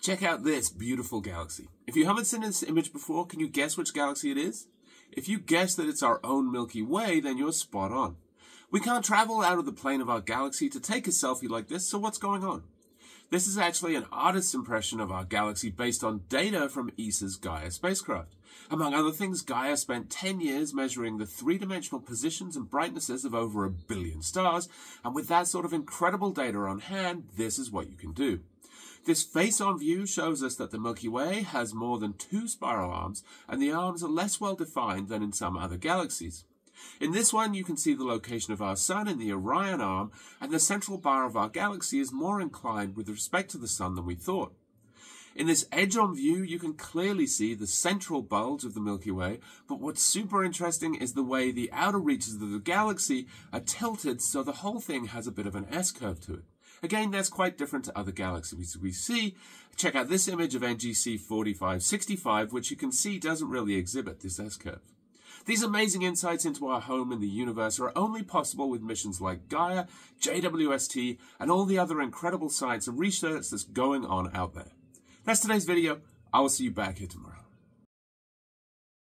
Check out this beautiful galaxy. If you haven't seen this image before, can you guess which galaxy it is? If you guess that it's our own Milky Way, then you're spot on. We can't travel out of the plane of our galaxy to take a selfie like this, so what's going on? This is actually an artist's impression of our galaxy based on data from ESA's Gaia spacecraft. Among other things, Gaia spent 10 years measuring the three-dimensional positions and brightnesses of over 1 billion stars, and with that sort of incredible data on hand, this is what you can do. This face-on view shows us that the Milky Way has more than 2 spiral arms, and the arms are less well defined than in some other galaxies. In this one, you can see the location of our Sun in the Orion arm, and the central bar of our galaxy is more inclined with respect to the Sun than we thought. In this edge-on view, you can clearly see the central bulge of the Milky Way, but what's super interesting is the way the outer reaches of the galaxy are tilted so the whole thing has a bit of an S-curve to it. Again, that's quite different to other galaxies we see. Check out this image of NGC 4565, which you can see doesn't really exhibit this S-curve. These amazing insights into our home in the universe are only possible with missions like Gaia, JWST, and all the other incredible science and research that's going on out there. That's today's video. I will see you back here tomorrow.